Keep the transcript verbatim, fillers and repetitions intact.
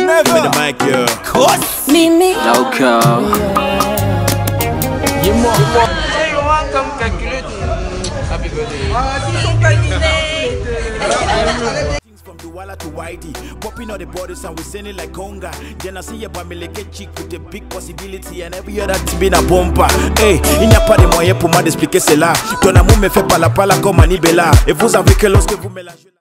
Never. Give me the mic, yeah. Course. Mimi. Loco. You more. Say you want come calculate. Happy birthday. From Douala to Whitey, popping all the borders and we send it like conga. Then I see your family get chick with a big possibility and every other to be a bumper. Hey, il n'y a pas de moyen pour moi d'expliquer cela. Ton amour me fait pas la pala comme Anibela. Et vous avez que lorsque vous mélangez.